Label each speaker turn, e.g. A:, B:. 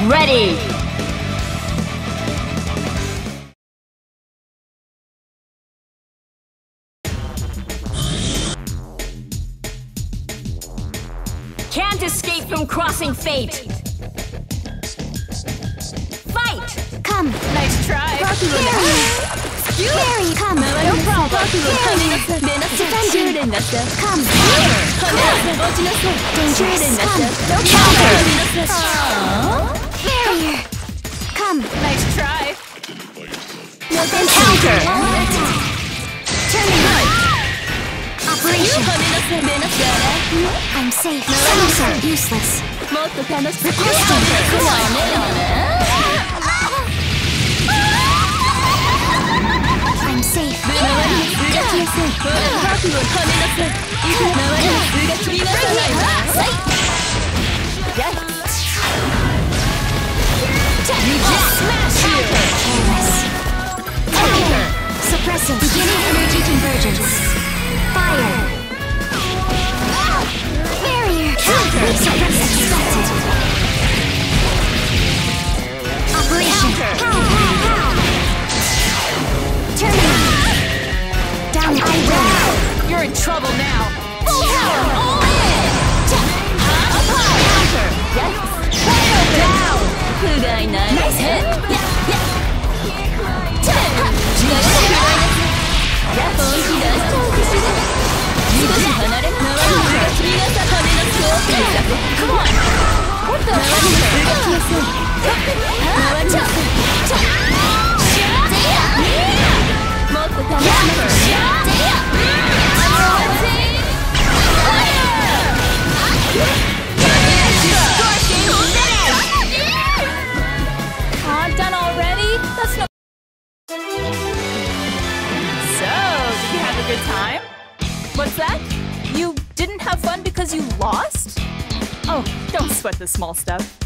A: ready! Can't escape from crossing fate! Fight!
B: Come!
A: Nice try!
B: Carry! Come!
A: No problem!
B: Defending! Come! Dangerous! Come!
A: Counter!
B: Barrier! Come!
A: Nice try!
B: Counter! Turning! Operation! I'm safe. Sensor useless. I'm safe. Suppressing. Beginning energy convergence. Fire. Barrier. Expected. Operation. Pow. Turning. Down. I will.
A: You're in trouble now! Full power! All in! Apply! Counter! Down! Nice hit! Come on! What the done already? That's not. So, did you have a good time? What's that? You didn't have fun because you lost? Oh, don't sweat the small stuff.